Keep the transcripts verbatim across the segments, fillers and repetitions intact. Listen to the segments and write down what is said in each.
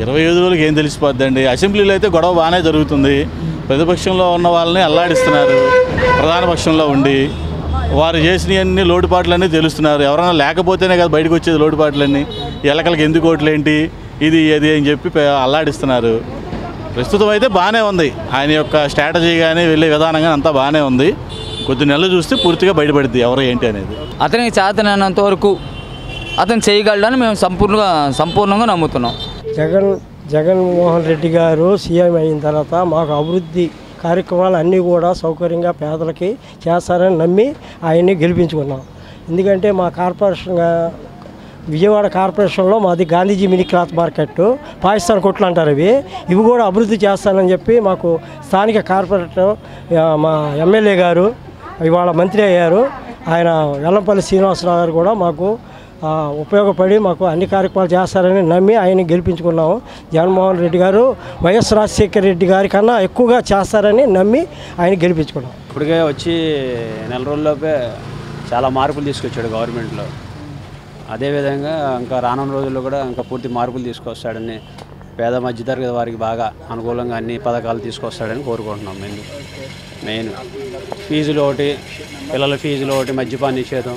ఇరవై ఐదు రోజులకి ఏం తెలిసిపోద్దండి. అసెంబ్లీలో అయితే గొడవ బాగానే జరుగుతుంది. ప్రతిపక్షంలో ఉన్న వాళ్ళని అల్లాడిస్తున్నారు. ప్రధాన పక్షంలో ఉండి వారు చేసినవన్నీ లోటుపాట్లన్నీ తెలుస్తున్నారు. ఎవరైనా లేకపోతేనే కదా బయటకు వచ్చేది లోటుపాట్లన్నీ. ఎలకలకి ఎందుకు ఓట్లేంటి ఇది అది అని చెప్పి అల్లాడిస్తున్నారు. ప్రస్తుతం అయితే బాగానే ఉంది. ఆయన యొక్క స్ట్రాటజీ కానీ వెళ్ళే విధానం కానీ అంతా బాగానే ఉంది. కొద్ది నెలలు చూస్తే పూర్తిగా బయటపడుద్ది ఎవరు ఏంటి అనేది. అతనికి చేతనైనంత వరకు అతను చేయగలడని మేము సంపూర్ణంగా సంపూర్ణంగా నమ్ముతున్నాం. జగన్ జగన్మోహన్ రెడ్డి గారు సీఎం అయిన తర్వాత మాకు అభివృద్ధి కార్యక్రమాలు అన్నీ కూడా సౌకర్యంగా పేదలకి చేస్తారని నమ్మి ఆయన్ని గెలిపించుకున్నాం. ఎందుకంటే మా కార్పొరేషన్గా విజయవాడ కార్పొరేషన్లో మాది Gandhiji mini cloth market, Pakistan కొట్లు అంటారు ఇవి ఇవి కూడా అభివృద్ధి చేస్తానని చెప్పి మాకు స్థానిక కార్పొరేటర్ మా ఎమ్మెల్యే గారు ఇవాళ మంత్రి అయ్యారు. ఆయన వెల్లంపల్లి శ్రీనివాసరావు గారు కూడా మాకు ఉపయోగపడి మాకు అన్ని కార్యక్రమాలు చేస్తారని నమ్మి ఆయన గెలిపించుకున్నాము. జగన్మోహన్ రెడ్డి గారు వైఎస్ రాజశేఖర రెడ్డి గారి కన్నా ఎక్కువగా చేస్తారని నమ్మి ఆయన గెలిపించుకున్నాం. ఇప్పటికే వచ్చి నెల రోజుల్లోపే చాలా మార్పులు తీసుకొచ్చాడు గవర్నమెంట్లో. అదేవిధంగా ఇంకా రానున్న రోజుల్లో కూడా ఇంకా పూర్తి మార్పులు తీసుకొస్తాడని, పేద మధ్యతరగతి వారికి బాగా అనుకూలంగా అన్ని పథకాలు తీసుకొస్తాడని కోరుకుంటున్నాం. మెయిన్ మెయిన్ ఫీజులు ఒకటి, పిల్లల ఫీజులు ఒకటి, మద్యపాన నిషేధం,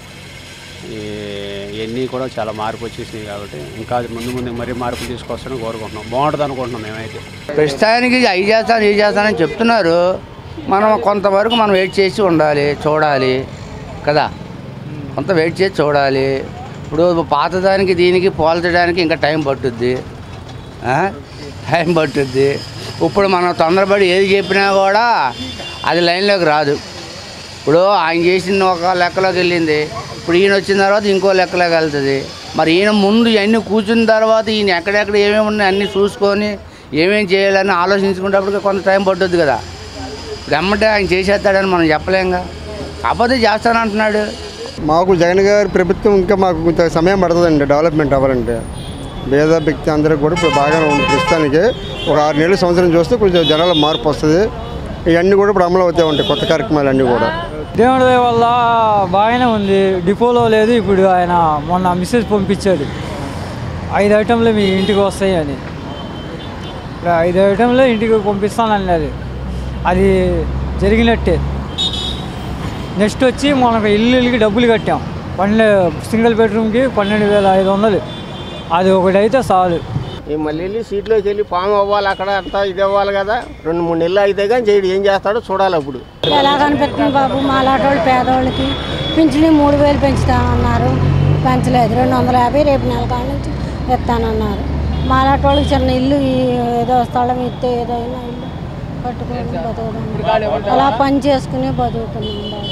ఇవన్నీ కూడా చాలా మార్పు వచ్చేసినాయి. కాబట్టి ఇంకా ముందు ముందు మరీ మార్పులు తీసుకొస్తాడని కోరుకుంటున్నాం. బాగుంటుంది అనుకుంటున్నాం మేమైతే. ప్రస్తుతానికి అవి చేస్తాను ఇవి చేస్తానని చెప్తున్నారు. మనం కొంతవరకు మనం వెయిట్ చేసి ఉండాలి, చూడాలి కదా. కొంత వెయిట్ చేసి చూడాలి. ఇప్పుడు పాతదానికి దీనికి పోల్చడానికి ఇంకా టైం పట్టుద్ది టైం పట్టుద్ది ఇప్పుడు మనం తొందరపడి ఏది చెప్పినా కూడా అది లైన్లోకి రాదు. ఇప్పుడు ఆయన చేసిన ఒక లెక్కలోకి వెళ్ళింది, ఇప్పుడు ఈయన వచ్చిన తర్వాత ఇంకో లెక్కలోకి వెళ్తుంది. మరి ఈయన ముందు ఇవన్నీ కూర్చున్న తర్వాత ఈయన ఎక్కడెక్కడ ఏమేమి ఉన్నాయి అన్నీ చూసుకొని ఏమేమి చేయాలని ఆలోచించుకునేటప్పటికి కొంత టైం పట్టుద్ది కదా. గమ్మటే ఆయన చేసేస్తాడని మనం చెప్పలేంగా. కాకపోతే చేస్తానంటున్నాడు. మాకు జగన్ గారి ప్రభుత్వం ఇంకా మాకు కొంత సమయం పడుతుందండి డెవలప్మెంట్ అవ్వాలంటే. పేద వ్యక్తి అందరికి కూడా ఇప్పుడు బాగానే ఉంది. ప్రస్తుతానికి ఒక ఆరు నెలల సంవత్సరం చూస్తే కొంచెం జనాల మార్పు వస్తుంది. ఇవన్నీ కూడా ఇప్పుడు అమలు అవుతూ ఉంటాయి కొత్త కార్యక్రమాలు అన్నీ కూడా. దేవుడి వల్ల బాగానే ఉంది. డిపోలో లేదు. ఇప్పుడు ఆయన మొన్న మెసేజ్ పంపించాడు, ఐదు ఐటెంలు మీ ఇంటికి వస్తాయి అని. ఐదు ఐటెంలు ఇంటికి పంపిస్తానన్నది అది జరిగినట్టే. నెక్స్ట్ వచ్చి మనకు ఇల్లుకి డబ్బులు కట్టాం. పన్నెండు సింగిల్ బెడ్రూమ్కి పన్నెండు వేల ఐదు వందలు అది ఒకటి అయితే చాలు. మళ్ళీ వెళ్ళి సీట్లోకి వెళ్ళి ఫామ్ అవ్వాలి, అక్కడ అంతా ఇది అవ్వాలి కదా. రెండు మూడు నెలలు అయితే కానీ చేయడు, ఏం చేస్తాడో చూడాలి. అప్పుడు ఎలా కనిపిస్తుంది బాబు, మాలాటోళ్ళు పేదవాళ్ళకి పింఛని మూడు వేలు పెంచుతానన్నారు, పెంచలేదు. రెండు వందల యాభై రేపు నెల కాడ నుంచి ఇస్తానన్నారు. మాలాటోళ్ళకి చిన్న ఇల్లు ఏదో స్థలం ఇస్తే ఏదైనా ఇల్లు కట్టుకొని బతుకుతాం, అలా పని చేసుకుని బతుకుతున్నాం బాబు.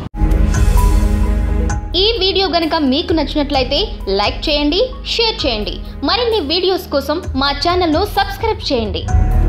ఈ వీడియో గనుక మీకు నచ్చినట్లయితే లైక్ చేయండి, షేర్ చేయండి. మరిన్ని వీడియోస్ కోసం మా ఛానల్ను సబ్స్క్రైబ్ చేయండి.